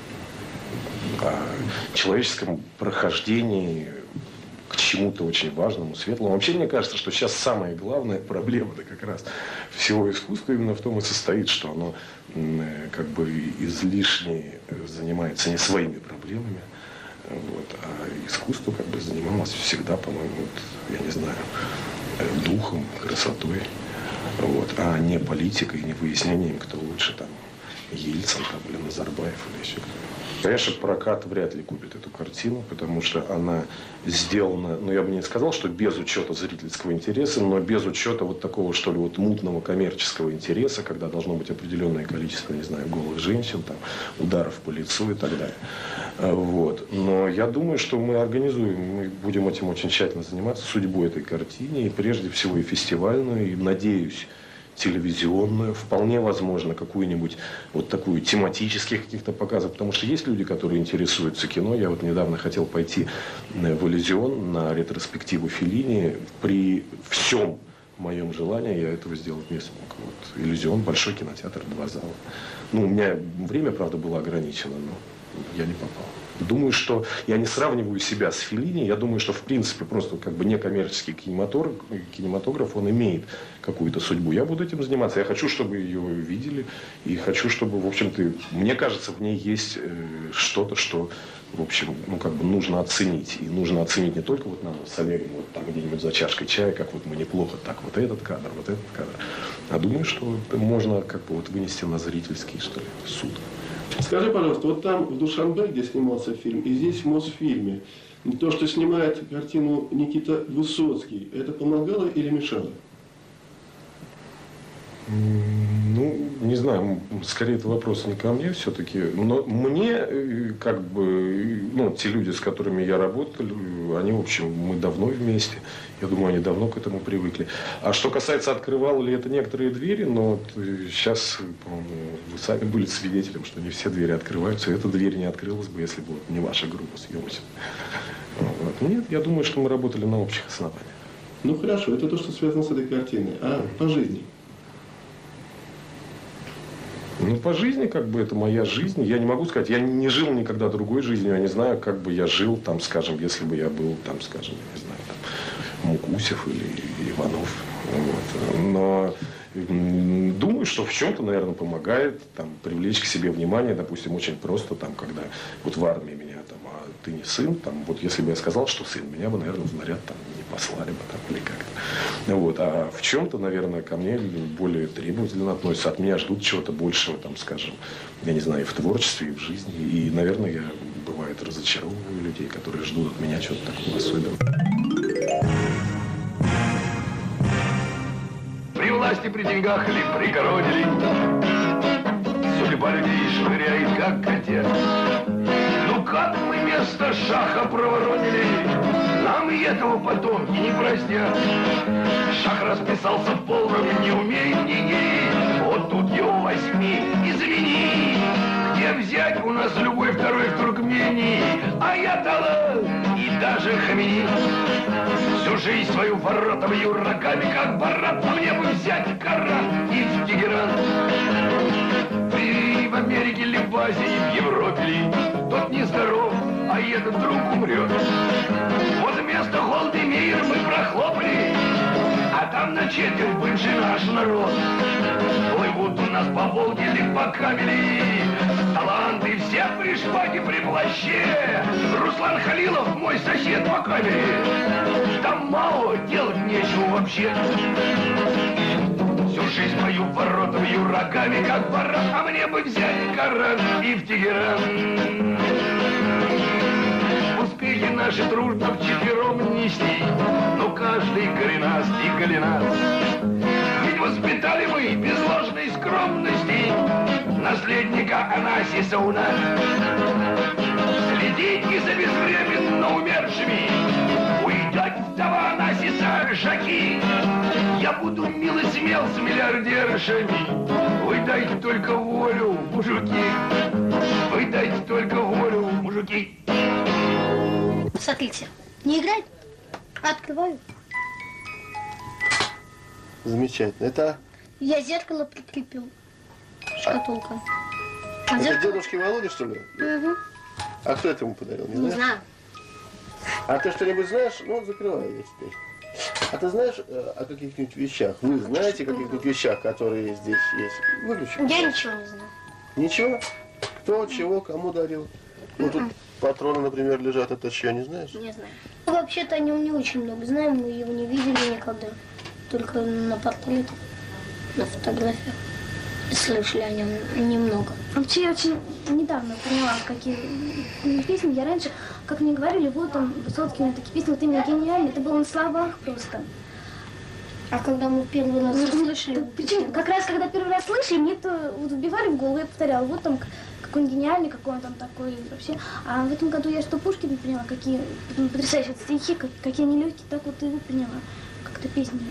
о человеческом прохождении к чему-то очень важному, светлому. Вообще, мне кажется, что сейчас самая главная проблема-то как раз всего искусства именно в том и состоит, что оно как бы излишне занимается не своими проблемами, вот, а искусство как бы занималось всегда, по-моему, вот, я не знаю, духом, красотой, вот, а не политикой, не выяснением, кто лучше, там, Ельцин, там, или Назарбаев, или еще кто-то. Конечно, прокат вряд ли купит эту картину, потому что она сделана, ну я бы не сказал, что без учета зрительского интереса, но без учета вот такого, что ли, вот мутного коммерческого интереса, когда должно быть определенное количество, не знаю, голых женщин, там, ударов по лицу и так далее. Вот. Но я думаю, что мы организуем, мы будем этим очень тщательно заниматься, судьбой этой картины, и прежде всего и фестивальную, и, надеюсь, телевизионную, вполне возможно, какую-нибудь вот такую тематических каких-то показов, потому что есть люди, которые интересуются кино. Я вот недавно хотел пойти в Элизион на ретроспективу Феллини. При всем моем желании я этого сделать не смог. Вот. Элизион, большой кинотеатр, два зала. Ну, у меня время, правда, было ограничено, но я не попал. Думаю, что я не сравниваю себя с Феллини. Я думаю, что в принципе просто как бы некоммерческий кинематограф, кинематограф, он имеет какую-то судьбу. Я буду этим заниматься. Я хочу, чтобы ее видели. И хочу, чтобы, в общем-то, мне кажется, в ней есть что-то, что, в общем, ну как бы нужно оценить. И нужно оценить не только вот нам с Олегом, вот там где-нибудь за чашкой чая, как вот мы неплохо, так вот этот кадр, вот этот кадр. А думаю, что можно как бы вот вынести на зрительский, что ли, суд. Скажи, пожалуйста, вот там в Душанбе, где снимался фильм, и здесь в Мосфильме, то, что снимает картину Никита Высоцкий, это помогало или мешало? Ну, не знаю, скорее это вопрос не ко мне все-таки, но мне, как бы, ну, те люди, с которыми я работал, они, в общем, мы давно вместе, я думаю, они давно к этому привыкли. А что касается, открывало ли это некоторые двери, но вот сейчас, по-моему, вы сами были свидетелем, что не все двери открываются, и эта дверь не открылась бы, если бы вот не ваша группа съемочная. Вот. Нет, я думаю, что мы работали на общих основаниях. Ну хорошо, это то, что связано с этой картиной. А по жизни? Ну, по жизни, как бы, это моя жизнь. Я не могу сказать, я не жил никогда другой жизнью, я не знаю, как бы я жил, там, скажем, если бы я был, там, скажем, я не знаю, там, Мукусев или Иванов. Вот. Но думаю, что в чем-то, наверное, помогает там, привлечь к себе внимание, допустим, очень просто, там, когда вот в армии меня, там, а ты не сын, там, вот если бы я сказал, что сын, меня бы, наверное, в наряд там не послали бы, там, или как-то. Вот. А в чем-то, наверное, ко мне более требовательно относятся, от меня ждут чего-то большего, там, скажем, я не знаю, и в творчестве, и в жизни, и, наверное, я, бывает, разочаровываю людей, которые ждут от меня чего-то такого особенного. При власти, при деньгах или при короне, судьба людей швыряет, как котят. Ну как мы место шаха проворонили, нам и этого потомки не простят. Шах расписался в полном, не умеет ни-ни, вот тут его возьми, измени. Где взять у нас любой второй в Туркмении, а я талант и даже Хамини. Всю жизнь свою воротом бью рогами, как баран, а мне бы взять Коран и в Тегеран. При в Америке ли в Азии, в Европе ли, тот нездоров, а этот вдруг умрет. Вот вместо Голдемейр мы прохлопали, а там на четверть бывший наш народ. Плывут у нас по Волге или по Кабели, таланты все при шпаге, при плаще. Руслан Халилов мой сосед по камере. Там мало, делать нечего вообще. Всю жизнь мою вороту бью рогами, как баран, а мне бы взять Коран и в Тегеран. Успехи наши трудно вчетвером нести, но каждый коренас и голенас. Ведь воспитали мы без ложной скромности наследника Анасиса у нас. Следите за безвременно умершими, уйдет вдова Анасиса Жаки. Я буду мил и смел с миллиардершами. Вы дайте только волю, мужики. Вы дайте только волю, мужики. Смотрите, не играет? Открываю. Замечательно. Это... Я зеркало прикрепил. Шкатулка. А это зеркало... дедушке Володе, что ли? Угу. А кто это ему подарил? Не, Не знаешь? знаю. А ты что-нибудь знаешь? Ну, закрывай ее теперь. А ты знаешь э, о каких-нибудь вещах? Вы знаете о каких-нибудь вещах, которые здесь есть? Выключи. Я ничего не знаю. Ничего? Кто, чего, кому дарил? Ну, тут патроны, например, лежат. Это чье, не знаешь? Не знаю. Ну, вообще-то о нем не очень много знаем. Мы его не видели никогда. Только на портретах, на фотографиях. Слышали о нем немного. Вообще, я очень недавно поняла, какие песни. Я раньше, как мне говорили, вот там, Высоцкий, у него такие песни, вот именно гениальные. Это было на словах просто. А когда мы первый раз услышали? Причем, как раз, когда первый раз слышали, мне это вот вбивали в голову, я повторяла, вот там, какой он гениальный, какой он там такой вообще. А в этом году я что Пушкина поняла, какие потрясающие стихи, как, какие они легкие, так вот и его поняла. Как-то песни.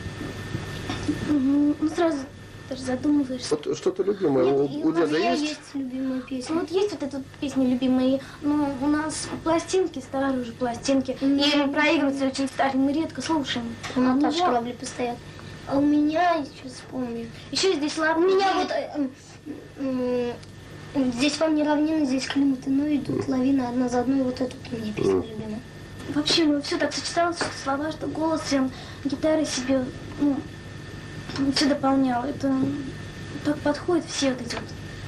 Ну, сразу даже задумываешься. Вот что-то любимое Нет, у, у у деда меня есть? есть любимые песни. Вот есть вот эта вот песни любимые, но у нас пластинки, старые уже пластинки, и проигрываются очень старые, мы редко слушаем. У Наташи Кровли постоят. А у меня, сейчас вспомню. Еще здесь ладно. У меня вот э, э, э, здесь вам не равнины, здесь климаты, ну идут лавины одна за одной, вот эту у меня песня любимая. Вообще, ну, все так сочеталось, что слова, что голос, и гитара себе, ну, все дополнял. Это так подходит все вот эти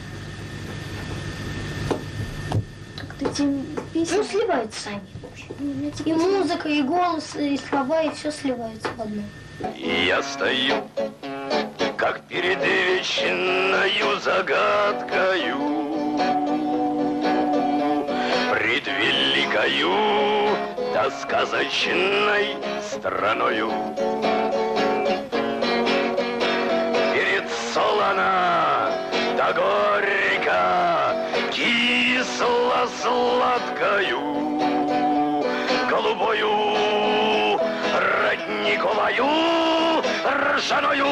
вот. Как-то эти песни. Ну, сливаются сами. И музыка, и голос, и слова, и все сливается в одно. И я стою, как перед вечною загадкою, пред великою да сказочной страною. Перед солоно да горько, кисло-сладкою, голубою, родниковою, ржаною,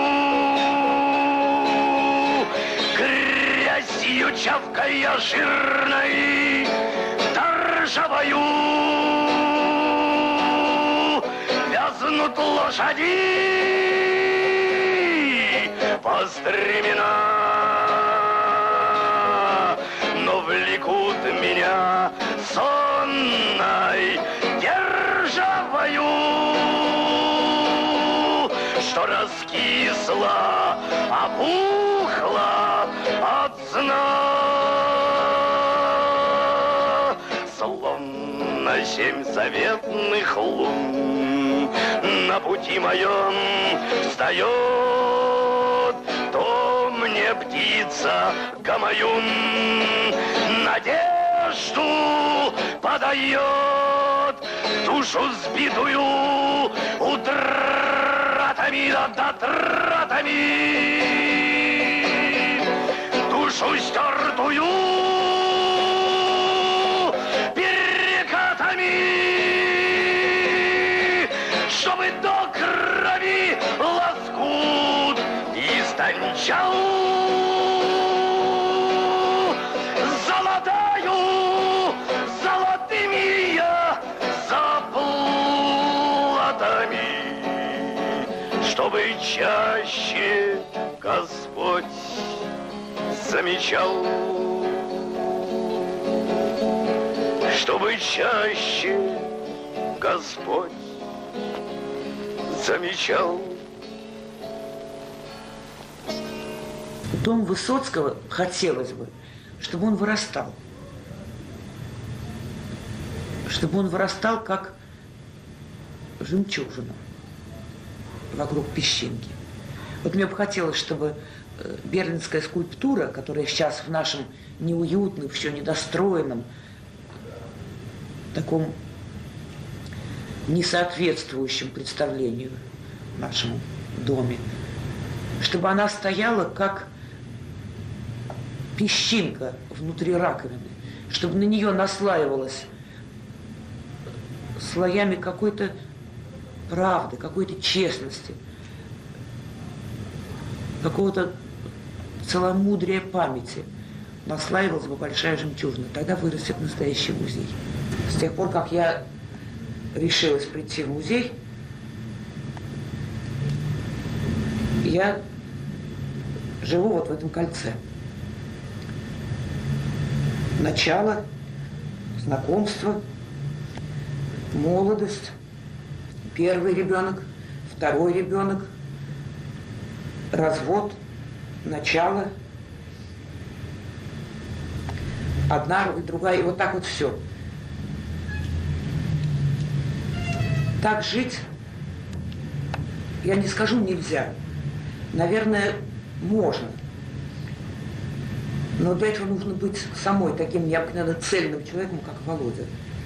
грязью чавкая жирной, торжавою, гибнут лошади по стремена, но влекут меня сонной державою, что раскисла, опухла от сна. Словно семь заветных лун на пути моем встает, то мне птица Гамаюн надежду подает, душу сбитую утратами да дотратами, душу стертую чтобы до крови лоскут истончал. Золотаю золотыми я заплатами, чтобы чаще Господь замечал, чтобы чаще Господь замечал. Дом Высоцкого хотелось бы, чтобы он вырастал. Чтобы он вырастал, как жемчужина вокруг песчинки. Вот мне бы хотелось, чтобы берлинская скульптура, которая сейчас в нашем неуютном, еще недостроенном, таком несоответствующем представлению нашему доме, чтобы она стояла как песчинка внутри раковины, чтобы на нее наслаивалась слоями какой-то правды, какой-то честности, какого-то целомудрия памяти, наслаивалась бы большая жемчужина. Тогда вырастет настоящий музей. С тех пор, как я решилась прийти в музей, я живу вот в этом кольце. Начало, знакомство, молодость, первый ребенок, второй ребенок, развод, начало, одна и другая, и вот так вот все. Так жить, я не скажу нельзя, наверное, можно. Но для этого нужно быть самой таким необыкновенно цельным человеком, как Володя.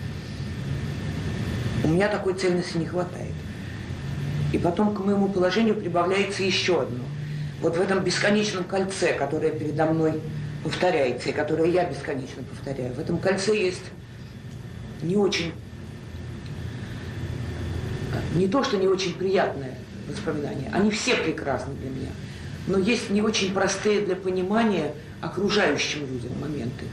У меня такой цельности не хватает. И потом к моему положению прибавляется еще одно. Вот в этом бесконечном кольце, которое передо мной повторяется, и которое я бесконечно повторяю, в этом кольце есть не очень, не то, что не очень приятное воспоминание, они все прекрасны для меня, но есть не очень простые для понимания окружающим людям моменты.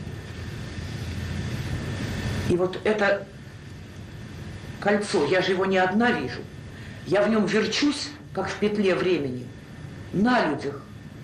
И вот это кольцо, я же его не одна вижу, я в нем верчусь, как в петле времени, на людях.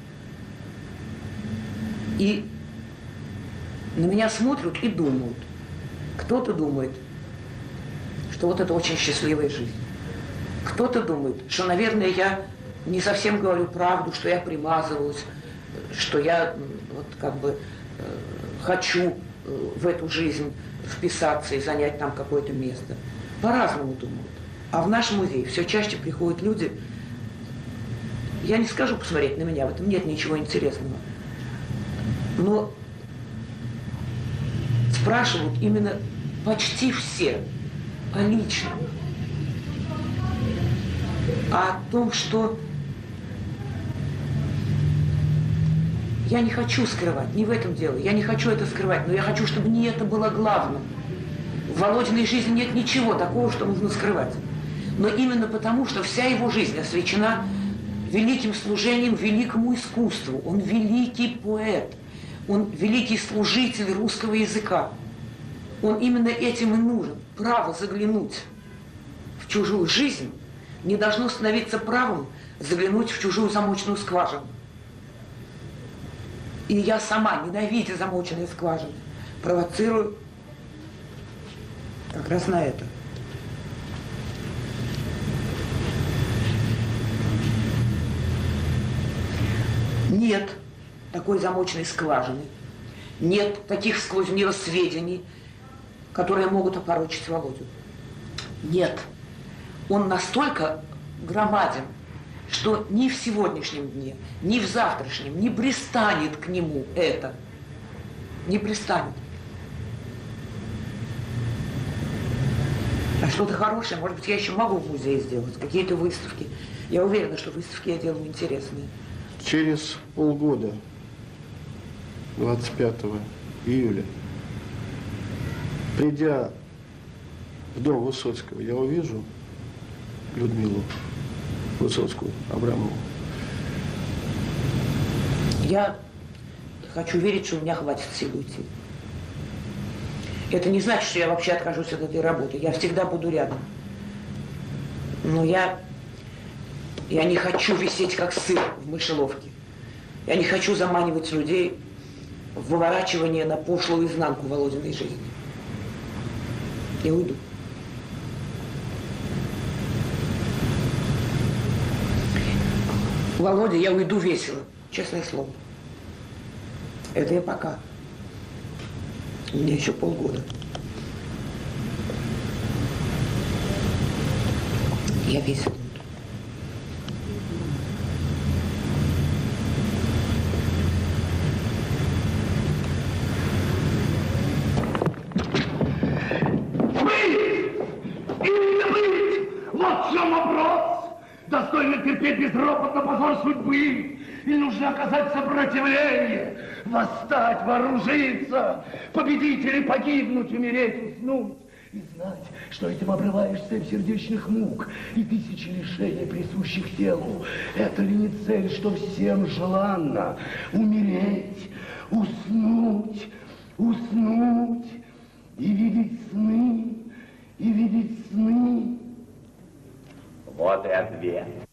И на меня смотрят и думают. Кто-то думает, что вот это очень счастливая жизнь. Кто-то думает, что, наверное, я не совсем говорю правду, что я примазываюсь, что я вот как бы хочу в эту жизнь вписаться и занять там какое-то место. По-разному думают. А в наш музей все чаще приходят люди, я не скажу посмотреть на меня, в этом нет ничего интересного, но спрашивают именно почти все о личном, о том, что я не хочу скрывать, не в этом дело, я не хочу это скрывать, но я хочу, чтобы не это было главным. В Володиной жизни нет ничего такого, что нужно скрывать. Но именно потому, что вся его жизнь освящена великим служением великому искусству. Он великий поэт, он великий служитель русского языка. Он именно этим и нужен. Право заглянуть в чужую жизнь, не должно становиться правом заглянуть в чужую замочную скважину. И я сама, ненавидя замоченные скважины, провоцирую как раз на это. Нет такой замоченной скважины, нет таких сквозь нее сведений, которые могут опорочить Володю. Нет. Он настолько громаден, что ни в сегодняшнем дне, ни в завтрашнем не пристанет к нему это. Не пристанет. А что-то хорошее, может быть, я еще могу в музее сделать, какие-то выставки. Я уверена, что выставки я делаю интересные. Через полгода, двадцать пятого июля, придя в дом Высоцкого, я увижу Людмилу Высоцкую, Абрамову. Я хочу верить, что у меня хватит сил уйти. Это не значит, что я вообще откажусь от этой работы. Я всегда буду рядом. Но я, я не хочу висеть как сыр в мышеловке. Я не хочу заманивать людей в выворачивание на пошлую изнанку Володиной жизни. Я уйду. Володя, я уйду весело, честное слово. Это я пока. У меня еще полгода. Я весело уйду. Вот в чем вопрос. Достойно терпеть безропотно позор судьбы. Или нужно оказать сопротивление, восстать, вооружиться, победить или погибнуть, умереть, уснуть. И знать, что этим обрываешь цепь сердечных мук и тысячи лишений, присущих телу. Это ли не цель, что всем желанно? Умереть, уснуть, уснуть и видеть сны, и видеть сны. Вот и ответ.